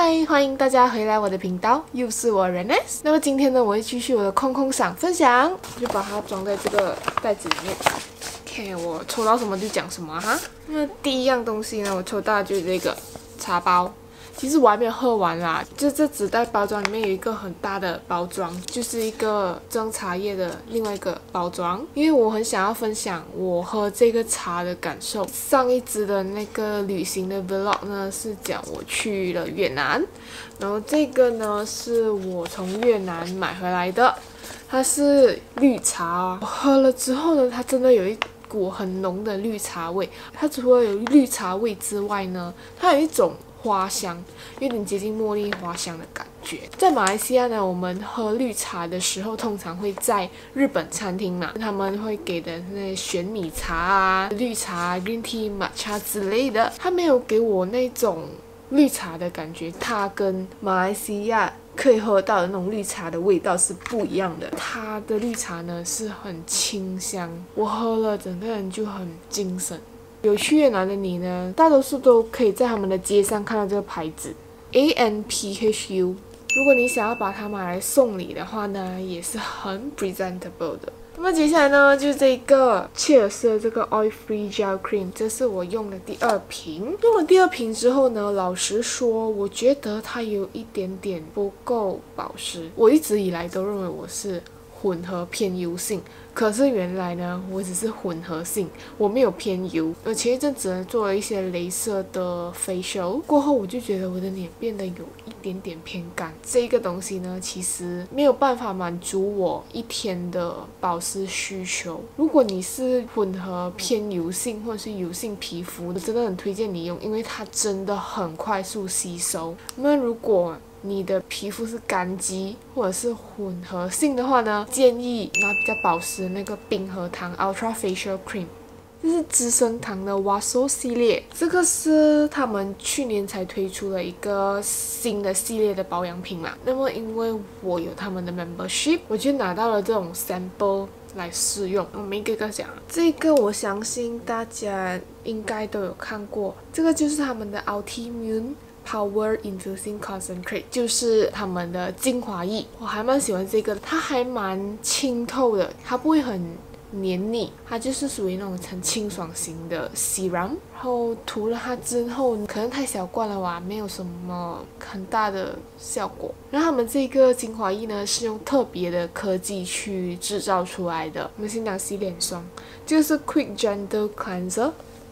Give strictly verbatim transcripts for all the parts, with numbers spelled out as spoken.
嗨，欢迎大家回来我的频道，又是我 Reness。那么今天呢，我会继续我的空空赏分享，就把它装在这个袋子里面。OK， 我抽到什么就讲什么哈。那么第一样东西呢，我抽到的就是这个茶包。其实我还没有喝完啦，就这纸袋包装里面有一个很大的包装，就是一个蒸茶叶的另外一个包装。因为我很想要分享我喝这个茶的感受。上一支的那个旅行的 vlog 呢是讲我去了越南，然后这个呢是我从越南买回来的，它是绿茶。我喝了之后呢，它真的有一股很浓的绿茶味。它除了有绿茶味之外呢，它有一种花香，有点接近茉莉花香的感觉。在马来西亚呢，我们喝绿茶的时候，通常会在日本餐厅嘛，他们会给的那些玄米茶啊、绿茶、green tea、抹茶之类的，它没有给我那种绿茶的感觉，它跟马来西亚可以喝到的那种绿茶的味道是不一样的。它的绿茶呢是很清香，我喝了整个人就很精神。有去越南的你呢，大多数都可以在他们的街上看到这个牌子 A N P H U。 如果你想要把它买来送礼的话呢，也是很 presentable 的。那么接下来呢，就是这个切尔斯的这个 Oil Free Gel Cream， 这是我用的第二瓶。用了第二瓶之后呢，老实说，我觉得它有一点点不够保湿。我一直以来都认为我是混合偏油性，可是原来呢，我只是混合性，我没有偏油。我前一阵子呢做了一些雷射的 facial 过后，我就觉得我的脸变得有一点点偏干。这个东西呢，其实没有办法满足我一天的保湿需求。如果你是混合偏油性或者是油性皮肤，我真的很推荐你用，因为它真的很快速吸收。那如果你的皮肤是干肌或者是混合性的话呢，建议拿比较保湿的那个冰河糖 Ultra Facial Cream。这是资生堂的 Waso 系列，这个是他们去年才推出的一个新的系列的保养品嘛。那么因为我有他们的 membership， 我就拿到了这种 sample 来试用。我们一个个讲，这个我相信大家应该都有看过，这个就是他们的 Ultimune Power Infusing Concentrate， 就是他们的精华液。我还蛮喜欢这个，它还蛮清透的，它不会很黏腻，它就是属于那种很清爽型的 serum。然后涂了它之后，可能太小罐了吧，没有什么很大的效果。然后他们这个精华液呢，是用特别的科技去制造出来的。我们先讲洗脸霜，这个是 Quick Gentle Cleanser，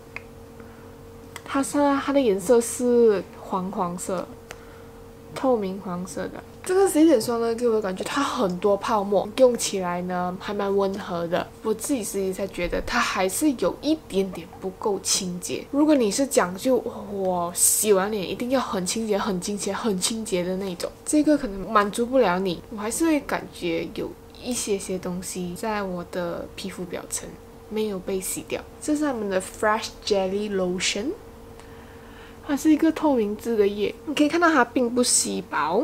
它是它的颜色是黄黄色，透明黄色的。这个洗脸霜呢，给我的感觉它很多泡沫，用起来呢还蛮温和的。我自己实际才觉得它还是有一点点不够清洁。如果你是讲究我洗完脸一定要很清洁、很清洁、很清洁的那种，这个可能满足不了你。我还是会感觉有一些些东西在我的皮肤表层没有被洗掉。这是他们的 Fresh Jelly Lotion。它是一个透明质的液，你可以看到它并不稀薄，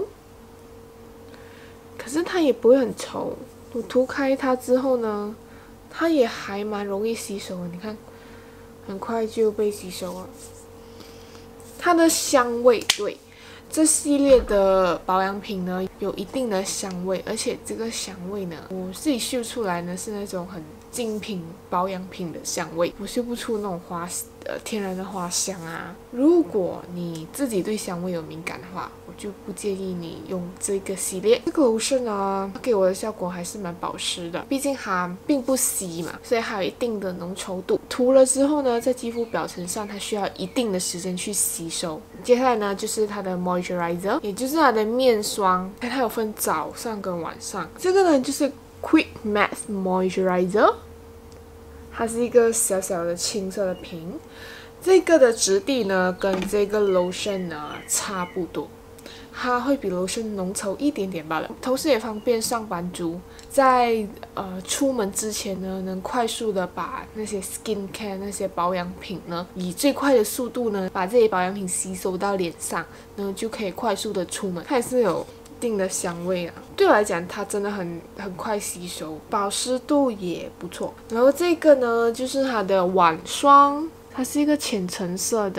可是它也不会很稠。我涂开它之后呢，它也还蛮容易吸收的，你看，很快就被吸收了。它的香味，对，这系列的保养品呢，有一定的香味，而且这个香味呢，我自己嗅出来呢是那种很精品保养品的香味，我嗅不出那种花呃天然的花香啊。如果你自己对香味有敏感的话，我就不建议你用这个系列。这个 lotion 呢，它给我的效果还是蛮保湿的，毕竟它并不稀嘛，所以还有一定的浓稠度。涂了之后呢，在肌肤表层上，它需要一定的时间去吸收。接下来呢，就是它的 moisturizer， 也就是它的面霜，它有分早上跟晚上。这个呢，就是 Quick Matte Moisturizer。它是一个小小的青色的瓶，这个的质地呢跟这个 lotion 呢差不多，它会比 lotion 浓稠一点点罢了。同时也方便上班族在呃出门之前呢，能快速的把那些 skin care 那些保养品呢，以最快的速度呢，把这些保养品吸收到脸上，然后就可以快速的出门。它也是有一定的香味啊，对我来讲它真的很很快吸收，保湿度也不错。然后这个呢就是它的晚霜，它是一个浅橙色的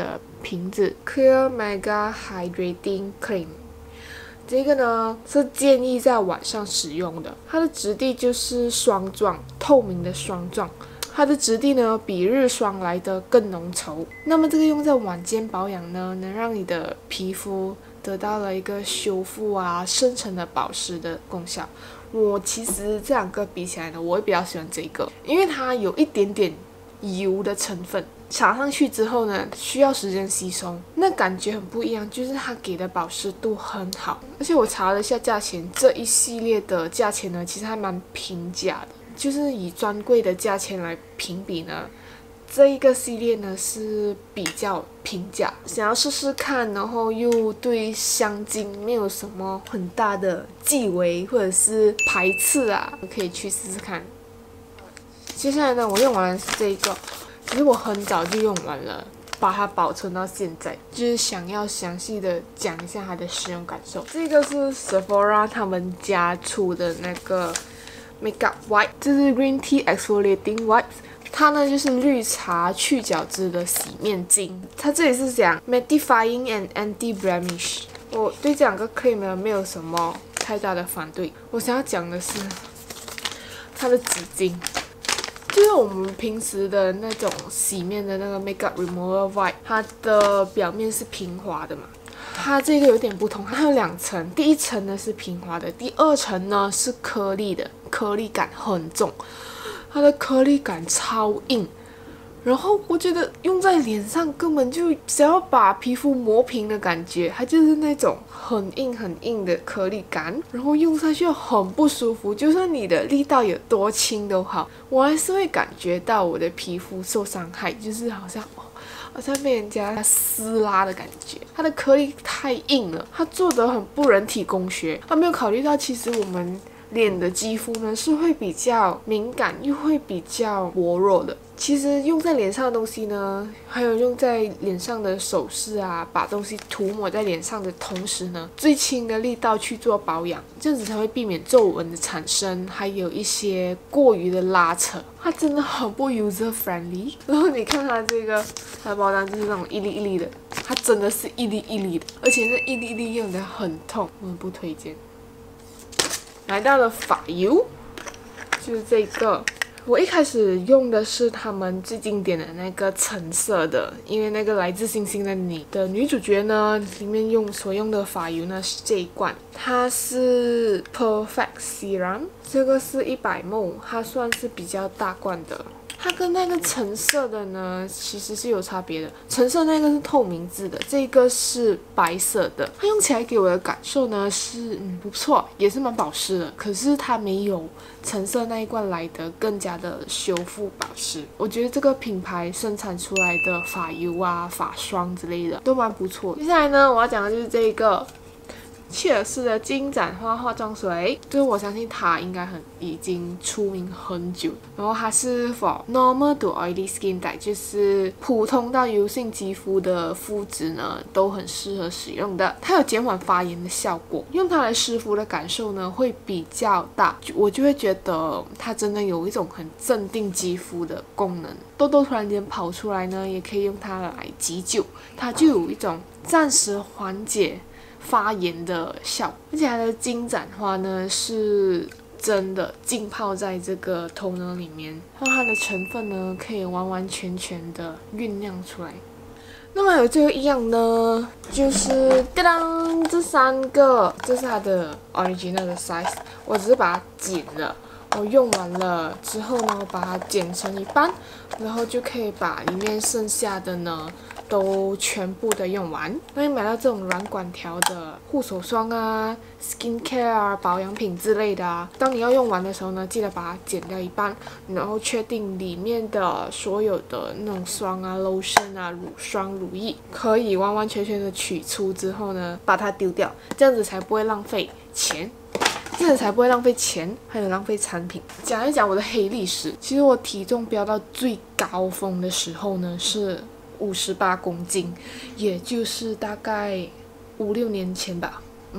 瓶子 Clear Mega Hydrating Cream。这个呢是建议在晚上使用的，它的质地就是霜状，透明的霜状。它的质地呢比日霜来得更浓稠。那么这个用在晚间保养呢，能让你的皮肤得到了一个修复啊、深层的保湿的功效。我其实这两个比起来呢，我会比较喜欢这个，因为它有一点点油的成分，擦上去之后呢，需要时间吸收，那感觉很不一样，就是它给的保湿度很好。而且我查了一下价钱，这一系列的价钱呢，其实还蛮平价的。就是以专柜的价钱来评比呢，这一个系列呢是比较平价。想要试试看，然后又对香精没有什么很大的忌讳或者是排斥啊，可以去试试看。接下来呢，我用完的是这一个，其实我很早就用完了，把它保存到现在，就是想要详细的讲一下它的使用感受。这个是 Sephora 他们家出的那个Makeup Wipe， 这是 Green Tea Exfoliating Wipes， 它呢就是绿茶去角质的洗面巾。它这里是讲 Mattifying and Anti-Blemish。我对这两个 cream 呢没有什么太大的反对。我想要讲的是它的纸巾，就是我们平时的那种洗面的那个 Makeup Remover Wipe， 它的表面是平滑的嘛。它这个有点不同，它有两层，第一层呢是平滑的，第二层呢是颗粒的，颗粒感很重，它的颗粒感超硬。然后我觉得用在脸上根本就想要把皮肤磨平的感觉，它就是那种很硬很硬的颗粒感，然后用上去很不舒服，就算你的力道有多轻都好，我还是会感觉到我的皮肤受伤害，就是好像哦。好像被人家撕拉的感觉，它的颗粒太硬了，它做得很不人体工学，它没有考虑到其实我们脸的肌肤呢是会比较敏感，又会比较薄弱的。其实用在脸上的东西呢，还有用在脸上的首饰啊，把东西涂抹在脸上的同时呢，最轻的力道去做保养，这样子才会避免皱纹的产生，还有一些过于的拉扯。它真的很不 user friendly。然后你看它这个，它的包装就是那种一粒一粒的，它真的是一粒一粒的，而且那一粒一粒用的很痛，我很不推荐。来到了发油，就是这个。我一开始用的是他们最经典的那个橙色的，因为那个来自星星的你的女主角呢，里面用所用的发油呢是这一罐，它是 Perfect Serum， 这个是一百 ml， 它算是比较大罐的。它跟那个橙色的呢，其实是有差别的。橙色那个是透明质的，这个是白色的。它用起来给我的感受呢是，嗯，不错，也是蛮保湿的。可是它没有橙色那一罐来的更加的修复保湿。我觉得这个品牌生产出来的发油啊、发霜之类的都蛮不错的。接下来呢，我要讲的就是这个。切尔氏的金盏花化妆水，就是我相信它应该很已经出名很久，然后它是 for normal to oily skin type， 就是普通到油性肌肤的肤质呢都很适合使用的。它有减缓发炎的效果，用它来湿敷的感受呢会比较大，我就会觉得它真的有一种很镇定肌肤的功能。痘痘突然间跑出来呢，也可以用它来急救，它就有一种暂时缓解发炎的效果。而且它的金盏花呢是真的浸泡在这个头呢里面，然后它的成分呢可以完完全全的酝酿出来。那么有最后一样呢，就是当当这三个，这是它的 original 的 size， 我只是把它剪了。我用完了之后呢，我把它剪成一半，然后就可以把里面剩下的呢都全部的用完。那你买到这种软管条的护手霜啊、skincare 啊、保养品之类的啊，当你要用完的时候呢，记得把它剪掉一半，然后确定里面的所有的那种霜啊、lotion 啊、乳霜、乳液可以完完全全的取出之后呢，把它丢掉，这样子才不会浪费钱。这样才不会浪费钱，还有浪费产品。讲一讲我的黑历史，其实我体重飙到最高峰的时候呢是五十八公斤，也就是大概五六年前吧。嗯，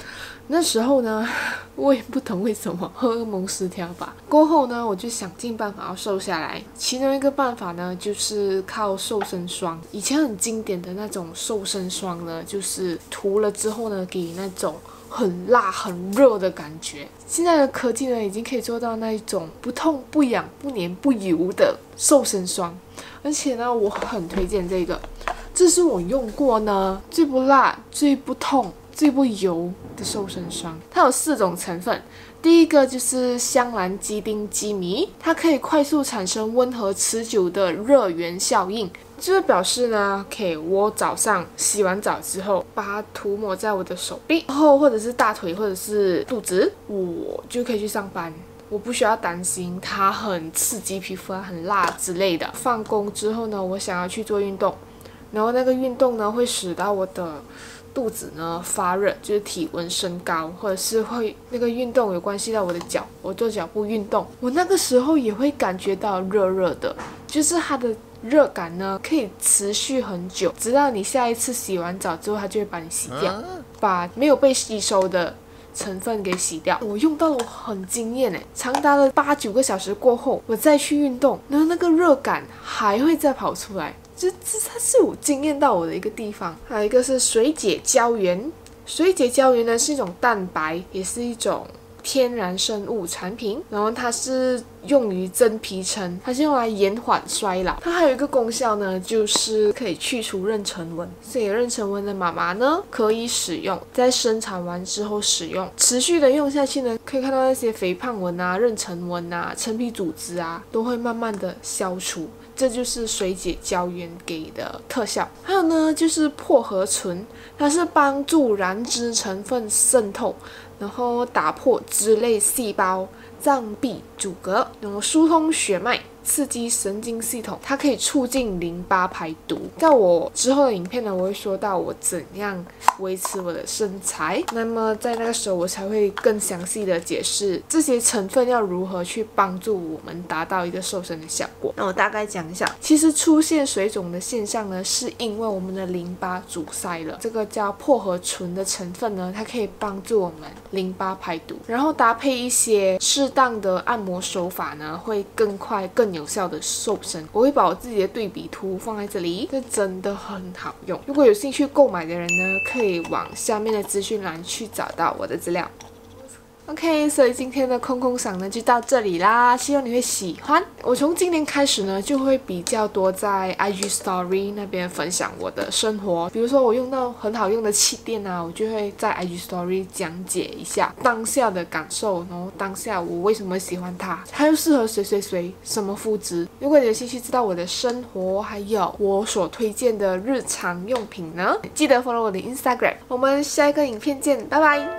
那时候呢，我也不懂为什么荷尔蒙失调吧。过后呢，我就想尽办法要瘦下来。其中一个办法呢，就是靠瘦身霜。以前很经典的那种瘦身霜呢，就是涂了之后呢，给那种很辣很热的感觉。现在的科技呢，已经可以做到那一种不痛不痒不黏不油的瘦身霜。而且呢，我很推荐这个，这是我用过呢最不辣、最不痛、最不油的瘦身霜。它有四种成分，第一个就是香兰基丁基醚，它可以快速产生温和持久的热源效应。就是表示呢 ，OK， 我早上洗完澡之后，把它涂抹在我的手臂，然后或者是大腿，或者是肚子，我就可以去上班。我不需要担心它很刺激皮肤啊、很辣之类的。放工之后呢，我想要去做运动，然后那个运动呢会使到我的肚子呢发热，就是体温升高，或者是会那个运动有关系到我的脚，我做脚部运动，我那个时候也会感觉到热热的，就是它的热感呢可以持续很久，直到你下一次洗完澡之后，它就会把你洗掉，把没有被吸收的成分给洗掉。我用到了，我很惊艳诶，长达了八九个小时过后，我再去运动，然后那个热感还会再跑出来。这这它是我惊艳到我的一个地方。还有一个是水解胶原，水解胶原呢是一种蛋白，也是一种天然生物产品，然后它是用于增皮层，它是用来延缓衰老。它还有一个功效呢，就是可以去除妊娠纹，所以妊娠纹的妈妈呢可以使用，在生产完之后使用，持续的用下去呢，可以看到那些肥胖纹啊、妊娠纹啊、陈皮组织啊都会慢慢的消除。这就是水解胶原给的特效。还有呢，就是薄荷醇，它是帮助燃脂成分渗透，然后打破脂类细胞、脏壁阻隔，然后疏通血脉，刺激神经系统，它可以促进淋巴排毒。在我之后的影片呢，我会说到我怎样维持我的身材，那么在那个时候我才会更详细的解释这些成分要如何去帮助我们达到一个瘦身的效果。那我大概讲一下，其实出现水肿的现象呢，是因为我们的淋巴阻塞了。这个叫薄荷醇的成分呢，它可以帮助我们淋巴排毒，然后搭配一些适当的按摩手法呢，会更快更有效的瘦身。我会把我自己的对比图放在这里，这真的很好用。如果有兴趣购买的人呢，可以往下面的资讯栏去找到我的资料。OK， 所以今天的空空赏呢就到这里啦，希望你会喜欢。我从今年开始呢，就会比较多在 I G Story 那边分享我的生活，比如说我用到很好用的气垫啊，我就会在 I G Story 讲解一下当下的感受，然后当下我为什么喜欢它，它又适合谁谁谁，什么肤质。如果你有兴趣知道我的生活，还有我所推荐的日常用品呢，记得 follow 我的 Instagram。我们下一个影片见，拜拜。